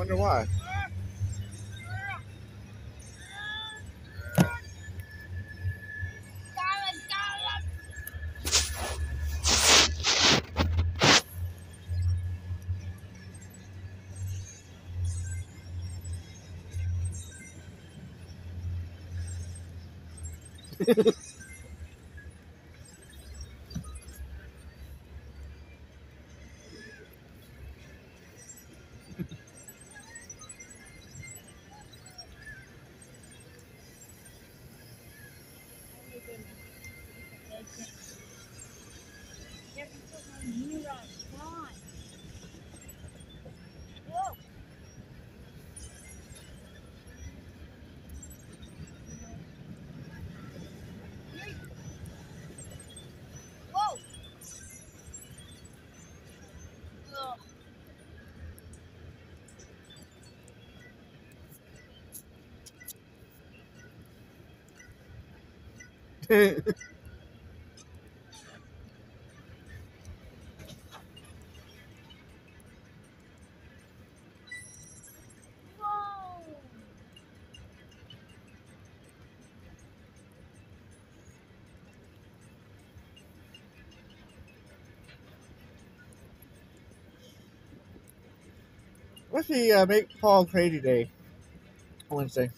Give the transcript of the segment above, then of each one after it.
Wonder why. What's the Make Paul Crazy Day? Wednesday.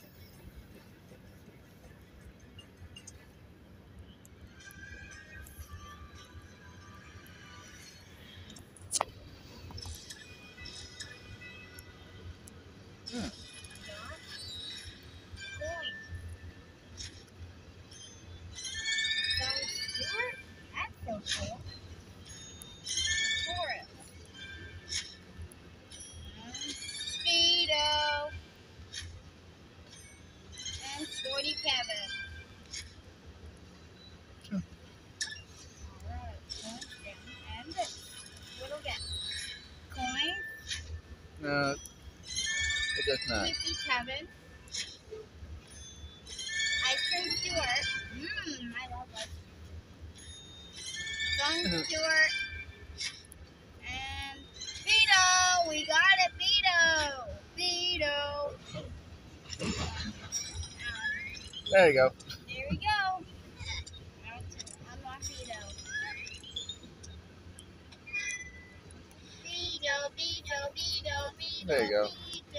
No, it does not. Kevin. Ice cream Stewart. I love ice cream. John Stewart. And Vito. We got it, Vito. There you go. There we go. Unlock Vito. Vito. There you go.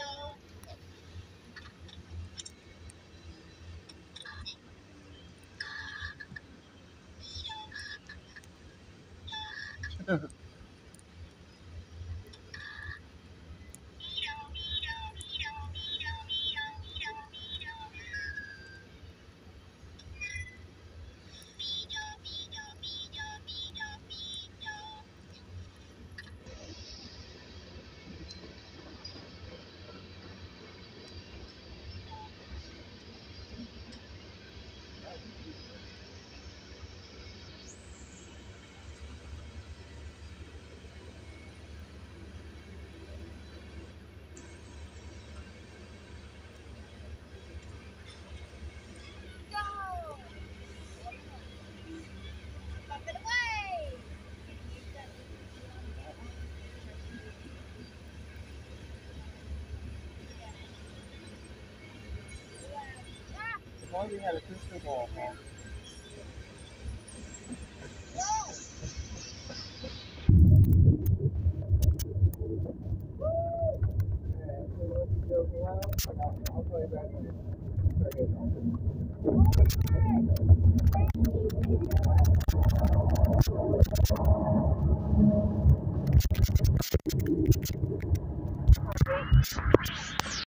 Why do you have a crystal ball, Paul? I'll play back in.